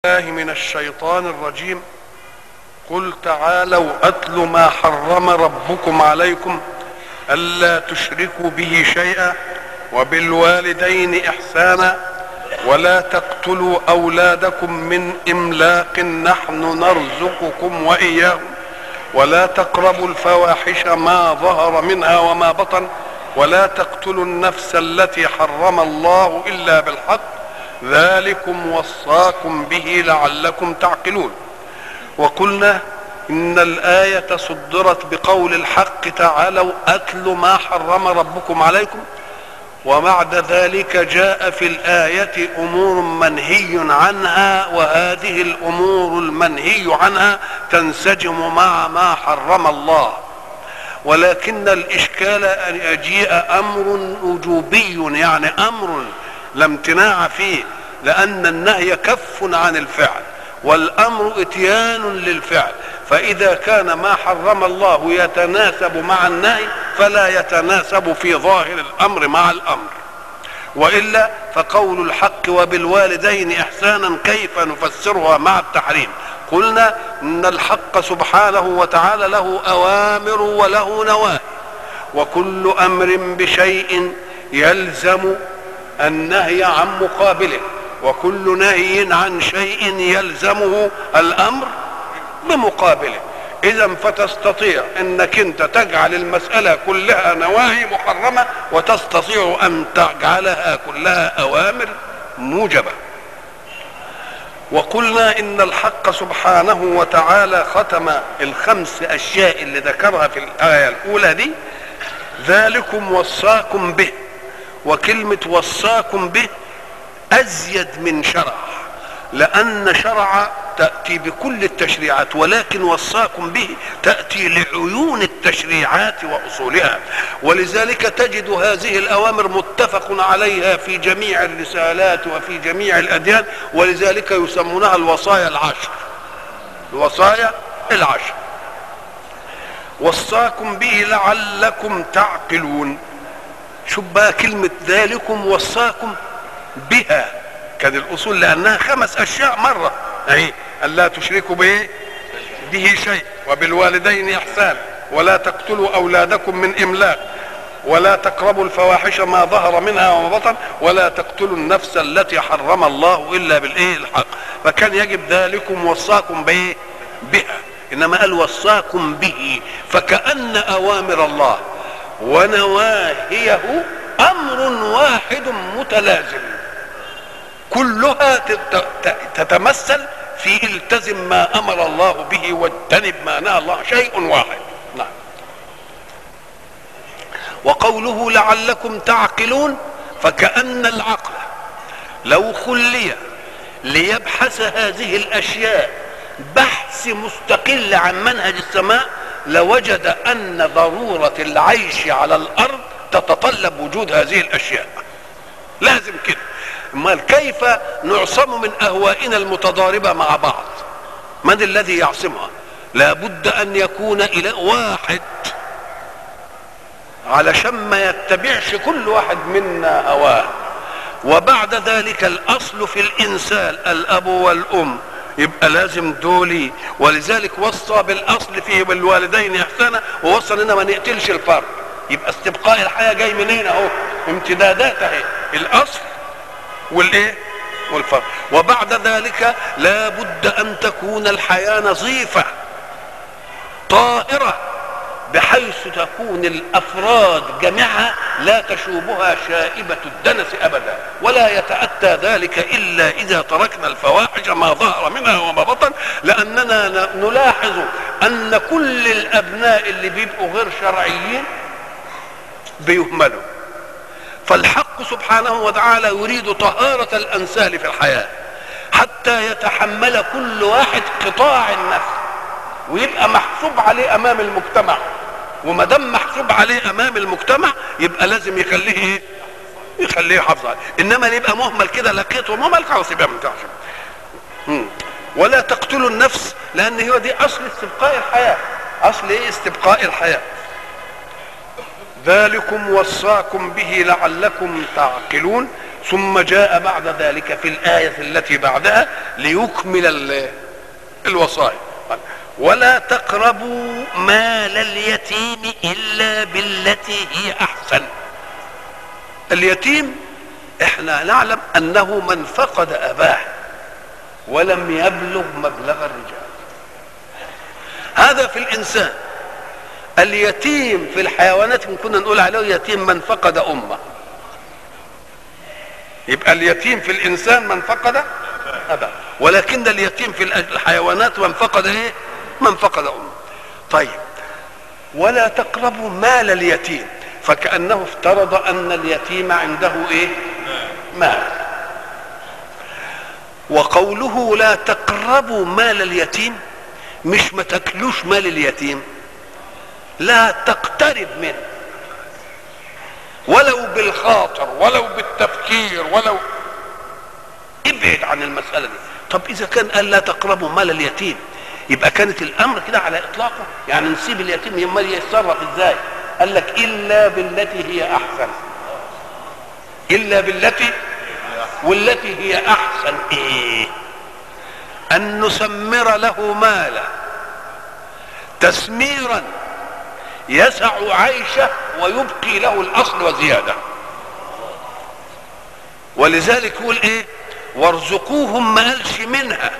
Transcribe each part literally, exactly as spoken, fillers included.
الله من الشيطان الرجيم. قل تعالوا أتل ما حرم ربكم عليكم ألا تشركوا به شيئا وبالوالدين إحسانا ولا تقتلوا أولادكم من إملاق نحن نرزقكم وإياهم ولا تقربوا الفواحش ما ظهر منها وما بطن ولا تقتلوا النفس التي حرم الله إلا بالحق ذلكم وصاكم به لعلكم تعقلون. وقلنا إن الآية صدرت بقول الحق تعالوا أتل ما حرم ربكم عليكم، وبعد ذلك جاء في الآية أمور منهي عنها، وهذه الأمور المنهي عنها تنسجم مع ما حرم الله، ولكن الإشكال أن يجيء أمر وجوبي، يعني أمر لا امتناع فيه، لأن النهي كف عن الفعل والأمر اتيان للفعل، فإذا كان ما حرم الله يتناسب مع النهي فلا يتناسب في ظاهر الأمر مع الأمر. وإلا فقول الحق وبالوالدين إحسانا كيف نفسرها مع التحريم؟ قلنا إن الحق سبحانه وتعالى له أوامر وله نواهي، وكل أمر بشيء يلزم النهي عن مقابله، وكل نهي عن شيء يلزمه الأمر بمقابله. إذا فتستطيع أنك أنت تجعل المسألة كلها نواهي محرمة، وتستطيع أن تجعلها كلها أوامر موجبة. وقلنا إن الحق سبحانه وتعالى ختم الخمس أشياء اللي ذكرها في الآية الأولى دي ذلكم وصاكم به، وكلمة وصاكم به أزيد من شرع، لأن شرع تأتي بكل التشريعات، ولكن وصاكم به تأتي لعيون التشريعات وأصولها، ولذلك تجد هذه الأوامر متفق عليها في جميع الرسالات وفي جميع الأديان، ولذلك يسمونها الوصايا العشر. الوصايا العشر وصاكم به لعلكم تعقلون. شوف بقى كلمة ذلكم وصاكم بها، كان الأصول لأنها خمس أشياء مرة، أهي ألا تشركوا به به شيء وبالوالدين إحسان ولا تقتلوا أولادكم من إملاق ولا تقربوا الفواحش ما ظهر منها وما بطن ولا تقتلوا النفس التي حرم الله إلا بالإيه الحق. فكان يجب ذلكم وصاكم به بها، إنما قال وصاكم به، فكأن أوامر الله ونواهيه أمر واحد متلازم، كلها تتمثل في التزم ما أمر الله به واجتنب ما نهى الله، شيء واحد. نعم. وقوله لعلكم تعقلون، فكأن العقل لو خلي ليبحث هذه الأشياء بحث مستقل عن منهج السماء لوجد أن ضرورة العيش على الأرض تتطلب وجود هذه الأشياء، لازم كده. امال كيف نعصم من أهوائنا المتضاربة مع بعض؟ من الذي يعصمها؟ لابد أن يكون إلى واحد، علشان ما يتبعش كل واحد منا هواه. وبعد ذلك الأصل في الإنسان الأب والأم، يبقى لازم دولي، ولذلك وصى بالاصل فيه بالوالدين احسانا، ووصى اننا ما نقتلش الفرد. يبقى استبقاء الحياه جاي منين؟ اهو امتدادات اهي، الاصل والايه والفرد. وبعد ذلك لا بد ان تكون الحياه نظيفه طاهره، بحيث تكون الافراد جميعها لا تشوبها شائبه الدنس ابدا، ولا يتاتى ذلك الا اذا تركنا الفواحش ما ظهر منها وما بطن، لاننا نلاحظ ان كل الابناء اللي بيبقوا غير شرعيين بيهملوا. فالحق سبحانه وتعالى يريد طهاره الانسال في الحياه حتى يتحمل كل واحد قطاع النفس ويبقى محسوب عليه امام المجتمع، وما دام محسوب عليه امام المجتمع يبقى لازم يخليه ايه؟ يخليه يحافظ عليه. انما يبقى مهمل كده، لقيته مهمل خلاص يبقى ما ينفعش. ولا تقتلوا النفس، لان هو دي اصل استبقاء الحياه. اصل ايه؟ استبقاء الحياه. ذلكم وصاكم به لعلكم تعقلون. ثم جاء بعد ذلك في الآية التي بعدها ليكمل الوصايا. ولا تقربوا مال اليتيم إلا بالتي هي أحسن. اليتيم احنا نعلم أنه من فقد أباه ولم يبلغ مبلغ الرجال. هذا في الإنسان. اليتيم في الحيوانات كنا نقول عليه يتيم من فقد أمه. يبقى اليتيم في الإنسان من فقد أباه، ولكن اليتيم في الحيوانات من فقد إيه؟ من فقد أمه. طيب، ولا تقربوا مال اليتيم، فكأنه افترض أن اليتيم عنده إيه؟ مال. وقوله لا تقربوا مال اليتيم مش ما تاكلوش مال اليتيم، لا تقترب منه ولو بالخاطر ولو بالتفكير ولو ابعد عن المسألة دي. طب إذا كان قال لا تقربوا مال اليتيم يبقى كانت الأمر كده على إطلاقه، يعني نسيب اليتيم يمال يتصرف إزاي؟ قال لك إلا بالتي هي أحسن. إلا بالتي، والتي هي أحسن إيه؟ أن نسمر له مالا تسميرا يسع عيشه ويبقي له الأصل وزيادة. ولذلك يقول إيه؟ وارزقوهم، ما قالش منها،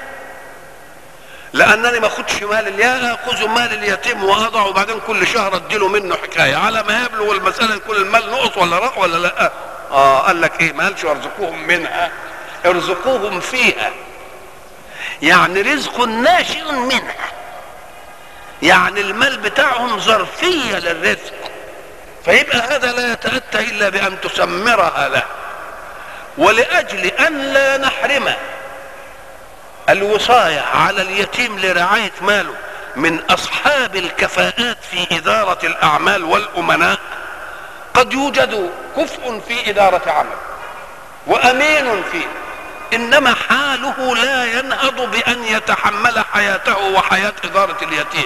لأنني ما أخدش مال اليتيم، أخذ مال اليتيم وأضعه وبعدين كل شهر أديله منه حكاية على ما يبلغ المسألة يكون المال نقص ولا رق ولا لا. آه قال لك إيه؟ ما قالش وارزقوهم منها، ارزقوهم فيها، يعني رزق ناشئ منها، يعني المال بتاعهم ظرفية للرزق، فيبقى هذا لا يتأتى إلا بأن تسمرها له. ولأجل أن لا نحرم الوصاية على اليتيم لرعاية ماله من أصحاب الكفاءات في إدارة الأعمال والأمناء، قد يوجد كفء في إدارة عمل وأمين فيه، إنما حاله لا ينهض بأن يتحمل حياته وحياة إدارة اليتيم.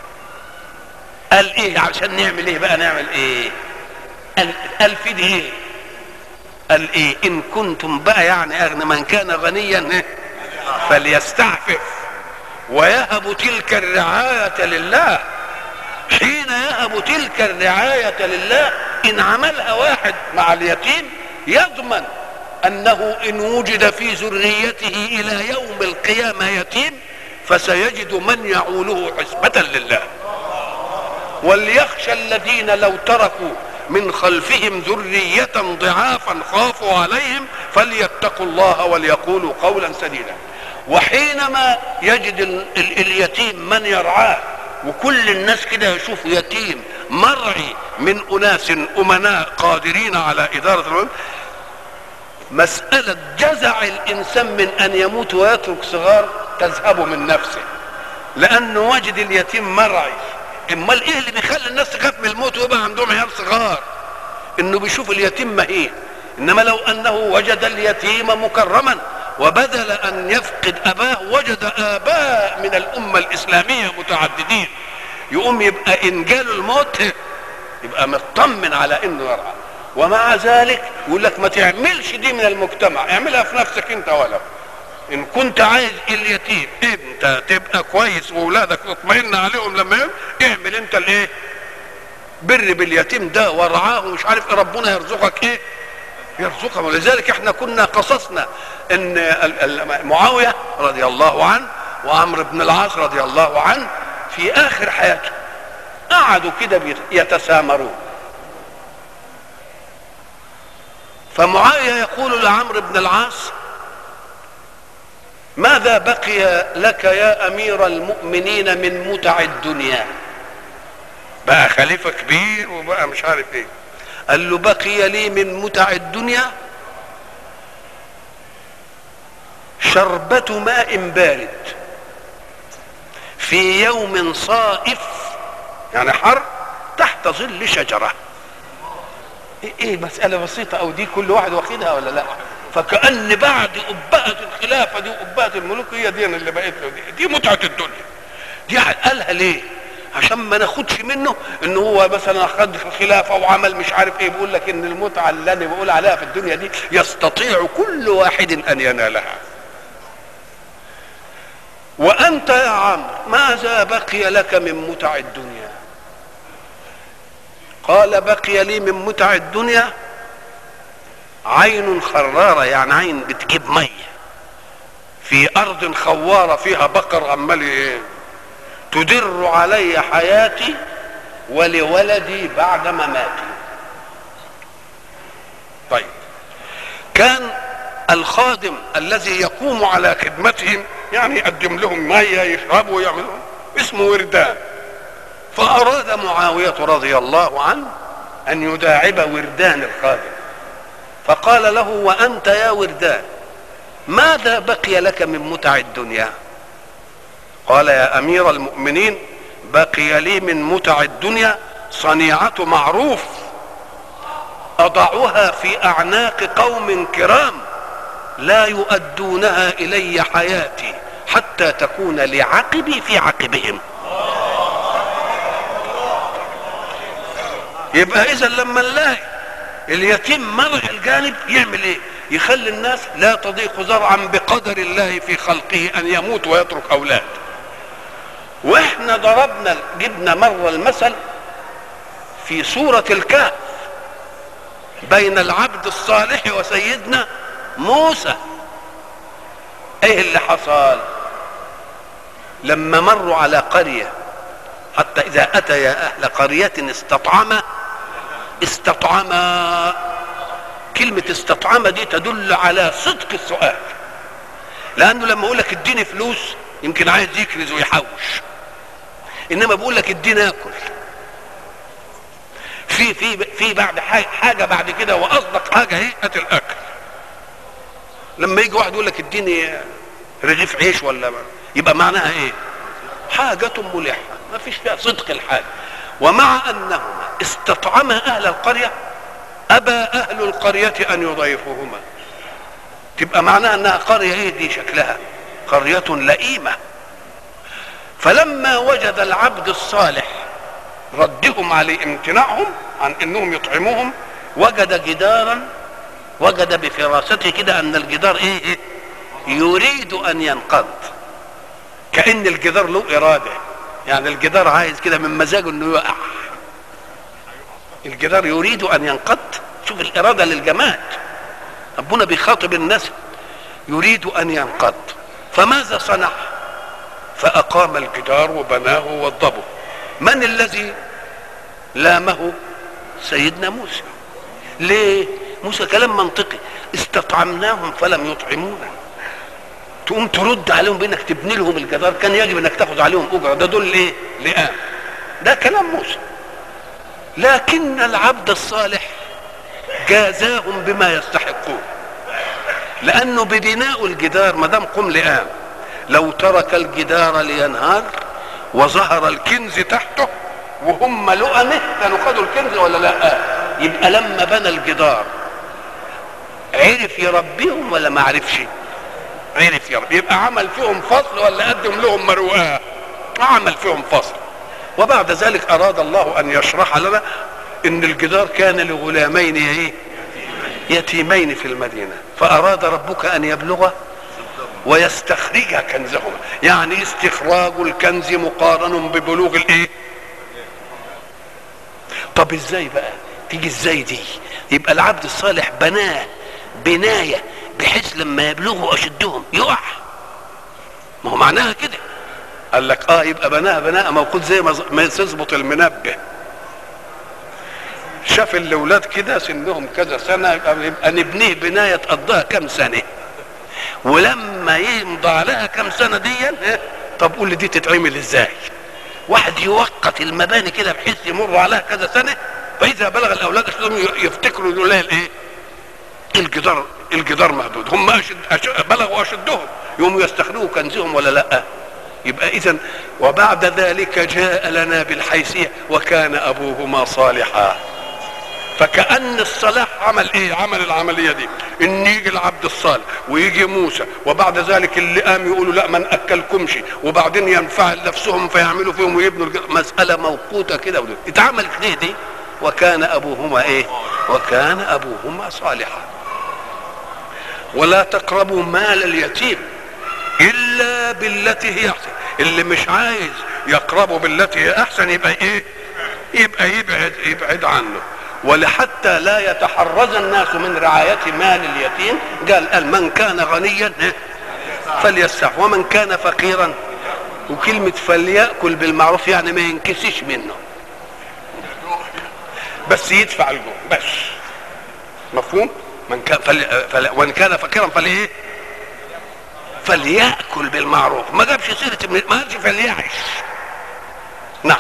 قال إيه عشان نعمل إيه بقى؟ نعمل إيه؟ قال, قال في دي إيه؟ قال إيه؟ إن كنتم بقى يعني أغنى من كان غنيا فليستعفف ويهب تلك الرعاية لله. حين يهب تلك الرعاية لله إن عملها واحد مع اليتيم يضمن أنه إن وجد في ذريته إلى يوم القيامة يتيم فسيجد من يعوله حسبة لله. وليخشى الذين لو تركوا من خلفهم ذرية ضعافا خافوا عليهم فليتقوا الله وليقولوا قولا سديدا. وحينما يجد ال ال اليتيم من يرعاه وكل الناس كده يشوفوا يتيم مرعي من أناس أمناء قادرين على إدارة الأمم، مسألة جزع الإنسان من أن يموت ويترك صغار تذهب من نفسه، لأنه وجد اليتيم مرعي. امال ايه اللي بيخلي الناس تخاف من الموت ويبقى عندهم عيال صغار؟ انه بيشوف اليتيم مهين. انما لو انه وجد اليتيم مكرما وبدل ان يفقد اباه وجد اباء من الامه الاسلاميه متعددين، يقوم يبقى ان جاله الموت يبقى مطمن على انه يرعى. ومع ذلك يقول لك ما تعملش دي من المجتمع، اعملها في نفسك انت. ولو ان كنت عايز اليتيم انت تبقى كويس واولادك تطمئن عليهم لما يوم، اعمل انت الايه؟ بر باليتيم ده ورعاه ومش عارف ايه، ربنا يرزقك ايه؟ يرزقك. ولذلك احنا كنا قصصنا ان معاويه رضي الله عنه وعمرو بن العاص رضي الله عنه في اخر حياته قعدوا كده يتسامرون، فمعاويه يقول لعمرو بن العاص ماذا بقي لك يا امير المؤمنين من متع الدنيا؟ بقى خليفة كبير وبقى مش عارف ايه. قال له بقي لي من متع الدنيا شربة ماء بارد في يوم صائف، يعني حر، تحت ظل شجرة. ايه, إيه مسألة بسيطة او دي كل واحد واخدها ولا لا؟ فكأن بعد أبهة الخلافة دي وأبهة الملوك هي دي اللي بقت له دي, دي متعة الدنيا. دي قالها ليه؟ عشان ما ناخدش منه ان هو مثلا خد في الخلافه وعمل مش عارف ايه. بيقول لك ان المتعه اللي انا بقول عليها في الدنيا دي يستطيع كل واحد ان ينالها. وانت يا عمرو ماذا بقي لك من متع الدنيا؟ قال بقي لي من متع الدنيا عين خرارة، يعني عين بتجيب مية في ارض خوارة فيها بقر عمال تدر علي حياتي ولولدي بعد مماتي. طيب كان الخادم الذي يقوم على خدمتهم يعني يقدم لهم مية يشربوا ويعملوا اسمه وردان. فأراد معاوية رضي الله عنه أن يداعب وردان الخادم، فقال له وأنت يا وردان ماذا بقي لك من متع الدنيا؟ قال يا أمير المؤمنين بقي لي من متع الدنيا صنيعة معروف أضعها في أعناق قوم كرام لا يؤدونها إلي حياتي حتى تكون لعقبي في عقبهم. يبقى إذا لما نلاقي اليتيم مرع الجانب يعمل إيه؟ يخلي الناس لا تضيق زرعا بقدر الله في خلقه أن يموت ويترك أولاد. واحنا ضربنا جبنا مرة المثل في سورة الكهف بين العبد الصالح وسيدنا موسى. ايه اللي حصل لما مروا على قرية؟ حتى اذا اتى يا اهل قرية استطعما استطعما كلمة استطعما دي تدل على صدق السؤال، لانه لما اقول لك اديني فلوس يمكن عايز يكنز ويحوش، انما بقول لك اديني اكل في في في بعد حاجه بعد كده، واصدق حاجه هي هات الاكل. لما يجي واحد يقول لك اديني رغيف عيش ولا ما. يبقى معناها ايه؟ حاجه ملحه ما فيش فيها صدق الحاجه. ومع انهما استطعما اهل القريه ابى اهل القريه ان يضيفوهما. تبقى معناها انها قريه ايه دي شكلها؟ قريه لئيمه. فلما وجد العبد الصالح ردهم على امتناعهم عن انهم يطعموهم وجد جدارا، وجد بفراسته كده ان الجدار ايه, إيه؟ يريد ان ينقض. كأن الجدار له ارادة، يعني الجدار عايز كده من مزاجه انه يقع. الجدار يريد ان ينقض. شوف الارادة للجماد، ربنا بيخاطب الناس يريد ان ينقض. فماذا صنع؟ فأقام الجدار وبناه ووضبه. من الذي لامه؟ سيدنا موسى. ليه؟ موسى كلام منطقي، استطعمناهم فلم يطعمونا. تقوم ترد عليهم بانك تبني لهم الجدار، كان يجب انك تاخذ عليهم اجره، ده دول ايه؟ لئام. ده كلام موسى. لكن العبد الصالح جازاهم بما يستحقون، لانه ببناء الجدار ما دام قم لئام، لو ترك الجدار لينهار وظهر الكنز تحته وهم لؤمه كانوا خدوا الكنز ولا لا؟ يبقى لما بنى الجدار عرف يربيهم ولا ما عرفش؟ عرف يربي. يبقى عمل فيهم فصل ولا قدم لهم مروءه؟ عمل فيهم فصل. وبعد ذلك اراد الله ان يشرح لنا ان الجدار كان لغلامين ايه؟ يتيمين في المدينه، فاراد ربك ان يبلغ ويستخرج كنزهما. يعني استخراج الكنز مقارن ببلوغ الايه؟ طب ازاي بقى تيجي ازاي دي؟ يبقى العبد الصالح بناه بنايه بحيث لما يبلغوا اشدهم يقع. ما هو معناها كده. قال لك اه يبقى بناها بناء موقوت زي ما تظبط المنبه. شاف الاولاد كده سنهم كذا سنه يبقى نبنيه بنايه تقضيها كام سنه، ولما يمضى عليها كام سنه دي طب قول لي دي تتعمل ازاي؟ واحد يوقت المباني كده بحيث يمر عليها كذا سنه، فاذا بلغ الاولاد اشدهم يفتكروا يقولوا لها الايه؟ الجدار الجدار مهدود. هم أشد أشد بلغوا اشدهم يوم يستخرجوا كنزهم ولا لا؟ يبقى اذا وبعد ذلك جاء لنا بالحيثيه وكان ابوهما صالحا. فكأن الصلاح عمل ايه؟ عمل العملية دي، ان يجي العبد الصالح ويجي موسى وبعد ذلك اللي قام يقولوا لا ما ناكلكمش، وبعدين ينفعل نفسهم فيعملوا فيهم ويبنوا مسألة موقوتة كده. اتعملت ليه دي؟ وكان ابوهما ايه؟ وكان ابوهما صالحا. ولا تقربوا مال اليتيم الا بالتي هي احسن. اللي مش عايز يقربه بالتي هي احسن يبقى ايه؟ يبقى يبعد يبعد عنه. ولحتى لا يتحرز الناس من رعاية مال اليتيم قال قال من كان غنيا فليستعف ومن كان فقيرا. وكلمة فليأكل بالمعروف يعني ما ينكسش منه، بس يدفع الجوع بس. مفهوم؟ من كان فل... فل... وان كان فقيرا فليه؟ فليأكل بالمعروف. ما جابش سيرة، ما قالش فليعش. نعم.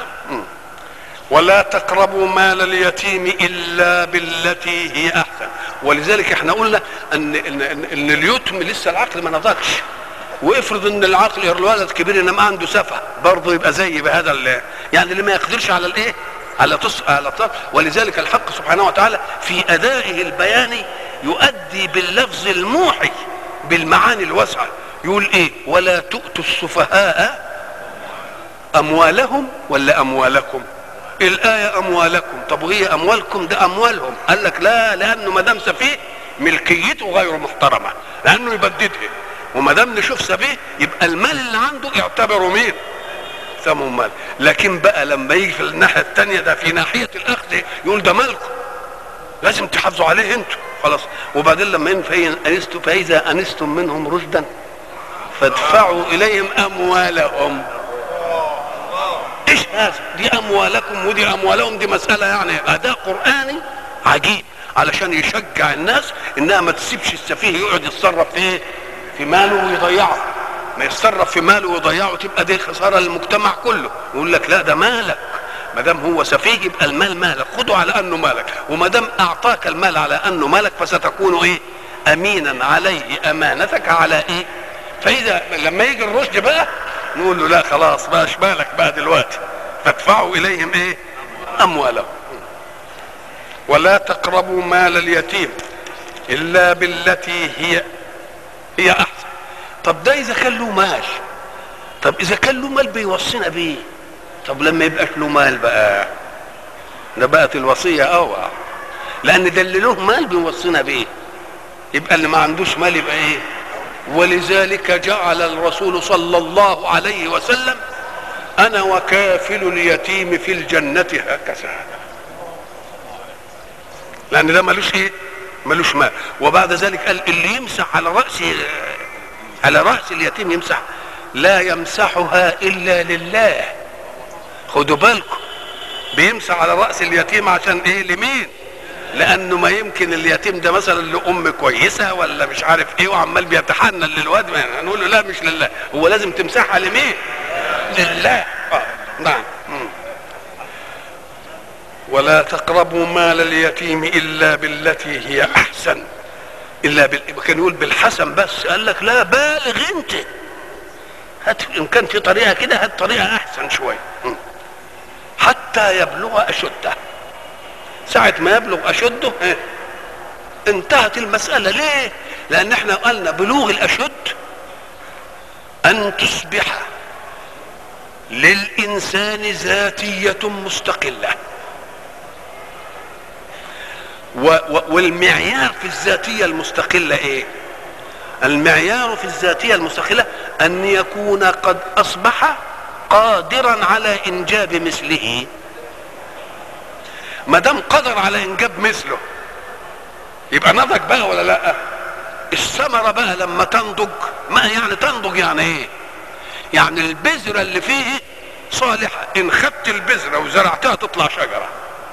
ولا تقربوا مال اليتيم الا بالتي هي احسن. ولذلك احنا قلنا ان ان, إن اليتم لسه العقل ما نضجش، وافرض ان العقل الولد كبير انما عنده سفه برضه يبقى زي بهذا اللي يعني اللي ما يقدرش على الايه؟ على تص على تص ولذلك الحق سبحانه وتعالى في ادائه البياني يؤدي باللفظ الموحي بالمعاني الواسعه. يقول ايه؟ ولا تؤتوا السفهاء اموالهم ولا اموالكم. الآية أموالكم، طب وهي أموالكم؟ ده أموالهم. قال لك لا، لأنه ما دام سفيه ملكيته غير محترمة، لأنه يبددها. وما دام نشوف سفيه يبقى المال اللي عنده يعتبره مين؟ ثمن مال. لكن بقى لما يجي في الناحية الثانية ده في ناحية الأخذ يقول ده مالكم، لازم تحافظوا عليه أنتوا خلاص. وبعدين لما أنستم فإذا أنستم منهم رشدا فادفعوا إليهم أموالهم. ايش هذا؟ دي اموالكم ودي اموالهم، دي مسألة يعني اداء قرآني عجيب علشان يشجع الناس انها ما تسيبش السفيه يقعد يتصرف في ايه؟ في ماله ويضيعه. ما يتصرف في ماله ويضيعه تبقى دي خسارة للمجتمع كله. يقول لك لا، ده مالك، ما دام هو سفيه يبقى المال مالك، خده على انه مالك. وما دام اعطاك المال على انه مالك فستكون ايه؟ امينا عليه امانتك على ايه؟ فاذا لما يجي الرشد بقى نقول له لا خلاص بقى مالك بقى دلوقتي، فادفعوا اليهم ايه؟ اموالهم. ولا تقربوا مال اليتيم الا بالتي هي هي احسن. طب ده اذا كان له مال، طب اذا كان له مال بيوصينا بيه، طب لما يبقاش له مال بقى ده بقت الوصيه اوعى، لان ده اللي له مال بيوصينا بيه. يبقى اللي ما عندوش مال يبقى ايه؟ ولذلك جعل الرسول صلى الله عليه وسلم انا وكافل اليتيم في الجنة هكذا، لان ده ملوش ايه؟ ملوش مال. وبعد ذلك قال اللي يمسح على رأس على رأس اليتيم يمسح، لا يمسحها الا لله. خدوا بالكم، بيمسح على رأس اليتيم عشان ايه؟ لمين؟ لانه ما يمكن اليتيم ده مثلا لام كويسه ولا مش عارف ايه وعمال بيتحنن للواد، هنقول له لا مش لله، هو لازم تمسحها لمين؟ لله. اه نعم. ولا تقربوا مال اليتيم الا بالتي هي احسن. الا بال... كان يقول بالحسن بس، قال لك لا بالغ انت، هات ان كان في طريقه كده هات طريقه احسن شويه حتى يبلغ اشده. ساعة ما يبلغ أشده انتهت المسألة. ليه؟ لأن احنا قلنا بلوغ الأشد أن تصبح للإنسان ذاتية مستقلة، والمعيار في الذاتية المستقلة إيه؟ المعيار في الذاتية المستقلة أن يكون قد أصبح قادرا على إنجاب مثله. ما دام قدر على انجاب مثله يبقى نضج بقى ولا لا؟ الثمره بقى لما تنضج، ما يعني تنضج يعني ايه؟ يعني البذره اللي فيه صالحه، ان خدت البذره وزرعتها تطلع شجره،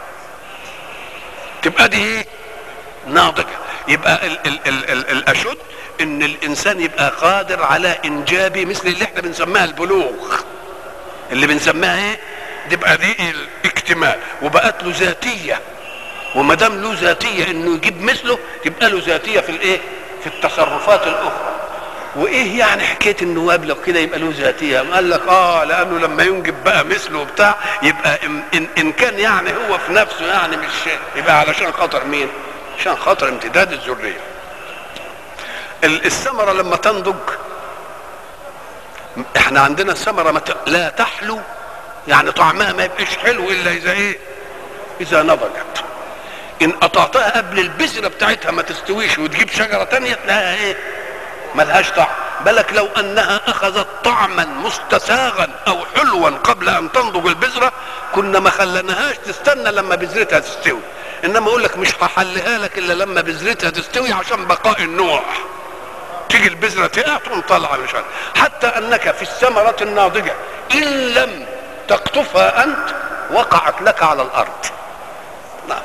تبقى دي ايه؟ ناضجه. يبقى ال ال ال ال الاشد ان الانسان يبقى قادر على انجاب مثل اللي احنا بنسميها البلوغ، اللي بنسميها ايه؟ تبقى دي الاكتمال، وبقت له ذاتيه. وما دام له ذاتيه انه يجيب مثله تبقى له ذاتيه في الايه؟ في التصرفات الاخرى. وايه يعني حكايه النواب لو كده يبقى له ذاتيه؟ قال لك اه لانه لما ينجب بقى مثله بتاع يبقى إن, ان كان يعني هو في نفسه يعني مش يبقى علشان خاطر مين؟ عشان خاطر امتداد الذريه. الثمره لما تنضج، احنا عندنا الثمره لا تحلو، يعني طعمها ما يبقاش حلو الا اذا ايه؟ اذا نضجت. ان قطعتها قبل البذره بتاعتها ما تستويش وتجيب شجره تانية تلاقيها ايه؟ ملهاش طعم. بالك لو انها اخذت طعما مستساغا او حلوا قبل ان تنضج البذره كنا ما خلناهاش تستنى لما بذرتها تستوي. انما اقول لك مش هحلها لك الا لما بذرتها تستوي عشان بقاء النوع. تيجي البذره تقع تقوم طالعه مش عارف. حتى انك في الثمره الناضجه ان لم تقطفها انت وقعت لك على الارض. نعم.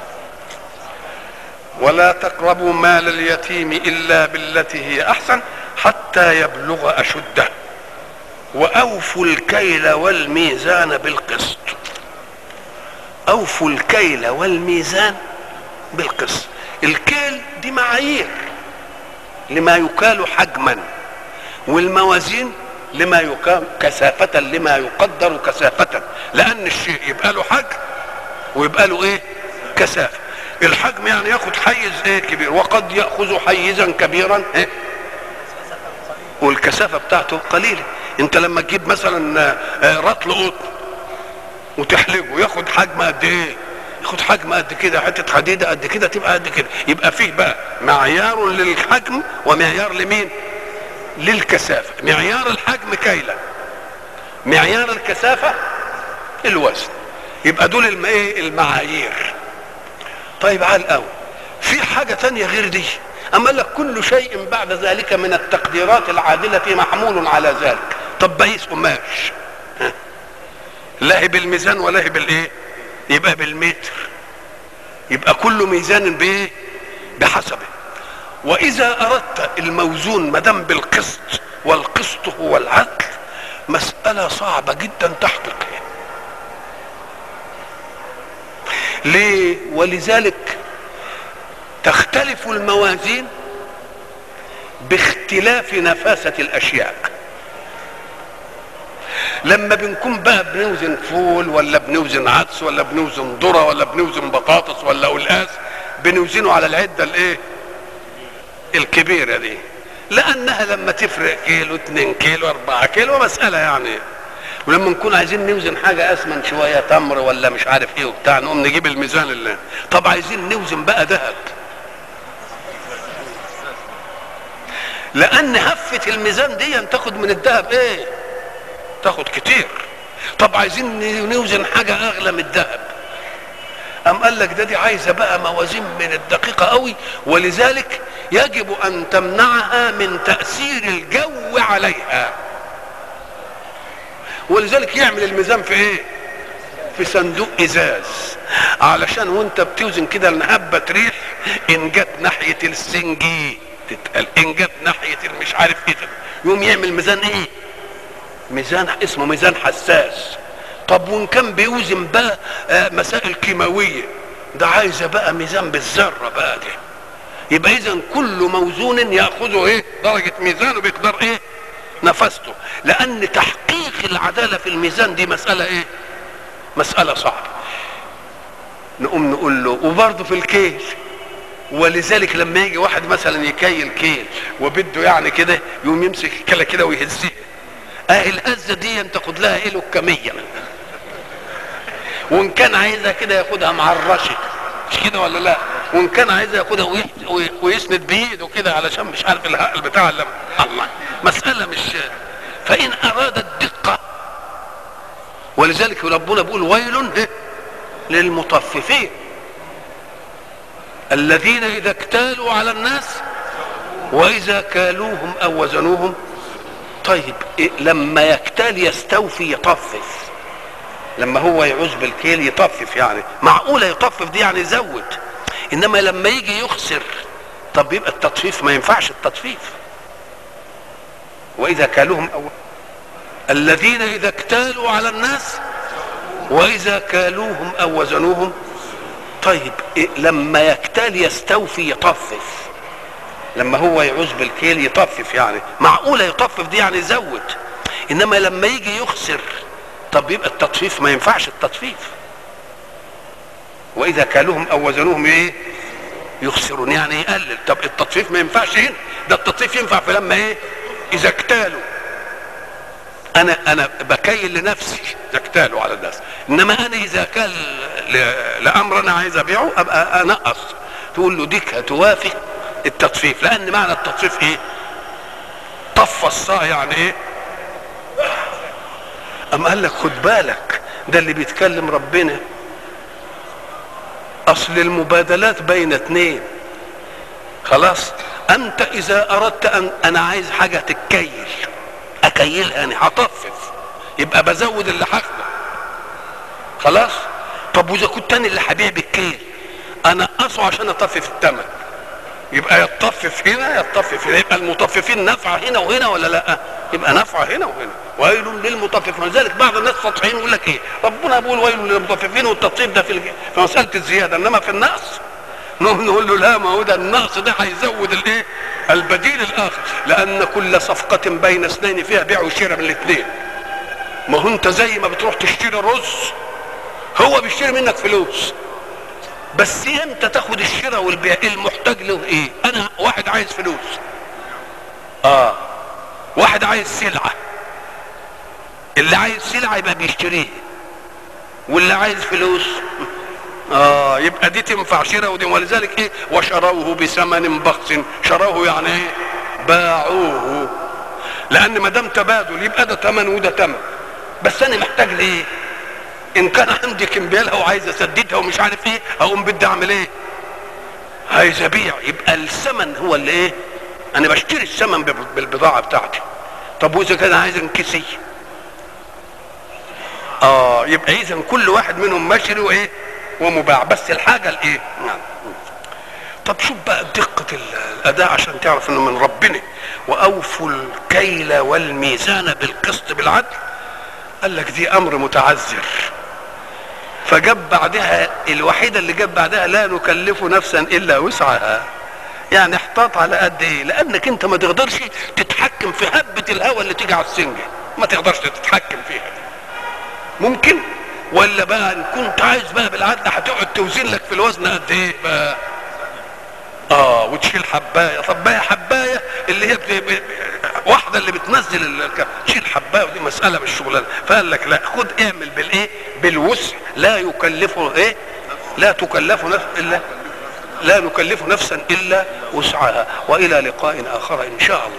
ولا تقربوا مال اليتيم الا بالتي هي احسن حتى يبلغ اشده واوفوا الكيل والميزان بالقسط. اوفوا الكيل والميزان بالقسط. الكيل دي معايير لما يكال حجما، والموازين لما يقام كثافة، لما يقدر كثافة، لأن الشيء يبقى له حجم ويبقى له إيه؟ كثافة. الحجم يعني ياخد حيز إيه؟ كبير، وقد يأخذ حيزا كبيرا إيه؟ والكثافة بتاعته قليلة. أنت لما تجيب مثلا رطل قطن وتحلقه ياخد حجم قد إيه؟ ياخد حجم قد كده، حتة حديدة قد كده تبقى قد كده. يبقى فيه بقى معيار للحجم ومعيار لمين؟ للكثافة. معيار الحجم كيلا، معيار الكثافة الوزن. يبقى دول المعايير. طيب على الأول في حاجة تانية غير دي. أما قال لك كل شيء بعد ذلك من التقديرات العادلة محمول على ذلك. طب بقيس قماش لا هي بالميزان ولا هي بالايه؟ يبقى بالمتر. يبقى كل ميزان بايه؟ بحسبه. واذا اردت الموزون مدام بالقسط، والقسط هو العدل، مسألة صعبة جدا تحقيقها. ليه؟ ولذلك تختلف الموازين باختلاف نفاسة الاشياء. لما بنكون بقى بنوزن فول ولا بنوزن عدس ولا بنوزن ذره ولا بنوزن بطاطس ولا قلقاس بنوزنه على العده الايه؟ الكبيره دي، لانها لما تفرق كيلو اتنين كيلو اربعة كيلو مساله يعني. ولما نكون عايزين نوزن حاجه اسمن شويه تمر ولا مش عارف ايه وبتاع نقوم نجيب الميزان اللي. طب عايزين نوزن بقى ذهب، لان هفه الميزان دي تاخد من الذهب ايه؟ تاخد كتير. طب عايزين نوزن حاجه اغلى من الذهب، ام قال لك ده دي عايزه بقى موازين من الدقيقه قوي، ولذلك يجب ان تمنعها من تاثير الجو عليها. ولذلك يعمل الميزان في ايه؟ في صندوق ازاز، علشان وانت بتوزن كده الهبه ريح ان جت ناحيه السنجي تتقل، ان جت ناحيه المش عارف ايه يقوم يعمل ميزان ايه؟ ميزان اسمه ميزان حساس. طب وان كان بيوزن بقى مسائل كيماويه ده عايزه بقى ميزان بالذره بقى دي. يبقى اذا كل موزون ياخذه ايه؟ درجه ميزانه بيقدر ايه؟ نفسته. لان تحقيق العداله في الميزان دي مساله ايه؟ مساله صعبه. نقوم نقول له وبرضه في الكيل. ولذلك لما يجي واحد مثلا يكيل كيل وبده يعني كده يقوم يمسك الكيله كده ويهزها. اه الهزه دي تاخد لها ايه؟ كميه. وان كان عايزها كده ياخدها مع الرشه، مش كده ولا لا؟ وان كان عايزها ياخدها ويسند بايده كده علشان مش عارف الهقل بتاع الله. مساله مش. فان اراد الدقه، ولذلك ربنا بيقول ويل للمطففين الذين اذا اكتالوا على الناس واذا كالوهم او وزنوهم. طيب إيه؟ لما يكتال يستوفي يطفف، لما هو يعوز بالكيل يطفف، يعني معقوله يطفف دي يعني يزود. انما لما يجي يخسر طب يبقى التطفيف ما ينفعش. التطفيف واذا كالوهم او الذين اذا اكتالوا على الناس واذا كالوهم او وزنوهم. طيب إيه؟ لما يكتال يستوفي يطفف، لما هو يعوز بالكيل يطفف، يعني معقوله يطفف دي يعني يزود، انما لما يجي يخسر طب يبقى التطفيف ما ينفعش التطفيف. واذا كالوهم او وزنوهم ايه يخسرون، يعني يقلل. طب التطفيف ما ينفعش هنا، ده التطفيف ينفع في لما ايه اذا اكتالوا. انا انا بكيل لنفسي اذا اكتالوا على الناس، انما انا اذا كان لامر انا عايز ابيعه ابقى انقص. تقول له ديك هتوافق التطفيف، لان معنى التطفيف ايه؟ طف الصاع يعني ايه؟ أم قال لك خد بالك ده اللي بيتكلم ربنا، اصل المبادلات بين اتنين. خلاص انت اذا اردت ان انا عايز حاجه تتكيل اكيلها، يعني هطفف يبقى بزود اللي هاخده. خلاص طب واذا كنت انا اللي هبيع بالكيل انقصه عشان اطفف الثمن، يبقى يتطفف هنا يتطفف هنا، يبقى المطففين نفعه هنا وهنا ولا لا؟ يبقى نفعه هنا وهنا. ويل للمطففين. ولذلك بعض الناس سطحيين يقول لك ايه؟ ربنا بيقول ويل للمطففين، والتطفيف ده في في مساله الزياده، انما في النقص نقول له لا، ما هو ده النقص ده هيزود الايه؟ البديل الاخر، لان كل صفقه بين اثنين فيها بيع وشراء من الاثنين. ما هو انت زي ما بتروح تشتري رز هو بيشتري منك فلوس، بس انت تاخد الشراء والبيع. المحتاج له ايه؟ انا واحد عايز فلوس، اه واحد عايز سلعه، اللي عايز سلعه يبقى بيشتريه، واللي عايز فلوس اه يبقى دي تنفع شراء ودي. ولذلك ايه؟ وشروه بثمن بخس. شروه يعني ايه؟ باعوه، لان ما دام تبادل يبقى ده ثمن وده ثمن. بس انا محتاج لايه؟ ان كان عندي كمبيالها وعايز اسددها ومش عارف ايه، اقوم بدي اعمل ايه؟ عايز ابيع. يبقى الثمن هو اللي ايه؟ انا بشتري الثمن بالبضاعه بتاعتي. طب واذا كان عايز انكسي اه يبقى اذا كل واحد منهم مشري وايه ومباع، بس الحاجه الايه؟ نعم. طب شوف بقى دقه الاداء عشان تعرف انه من ربنا. واوفوا الكيل والميزان بالقسط بالعدل. قال لك دي امر متعذر، فجاب بعدها الوحيده اللي جاب بعدها لا نكلف نفسا الا وسعها. يعني احتاط على قد ايه؟ لانك انت ما تقدرش تتحكم في هبه الهواء اللي تيجي على السنجه، ما تقدرش تتحكم فيها دي. ممكن ولا بقى ان كنت عايز بقى بالعدل هتقعد توزن لك في الوزن قد ايه بقى؟ اه وتشيل حبايه. طب بقى حبايه اللي هي بت... واحده اللي بتنزل ال... تشيل حبايه، ودي مساله مش شغلانه. فقال لك لا، خد اعمل بالايه؟ بالوسع. لا يكلفه ايه؟ لا تكلف نفس الا لا نكلف نفسا الا وسعها. والى لقاء اخر ان شاء الله.